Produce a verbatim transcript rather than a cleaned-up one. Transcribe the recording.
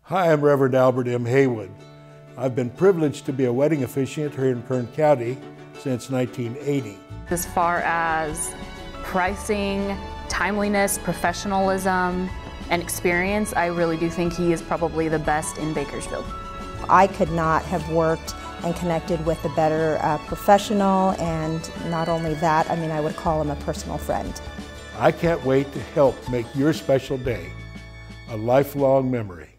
Hi, I'm Reverend Albert M. Haywood. I've been privileged to be a wedding officiant here in Kern County since nineteen eighty. As far as pricing, timeliness, professionalism, and experience, I really do think he is probably the best in Bakersfield. I could not have worked and connected with a better uh, professional, and not only that, I mean, I would call him a personal friend. I can't wait to help make your special day a lifelong memory.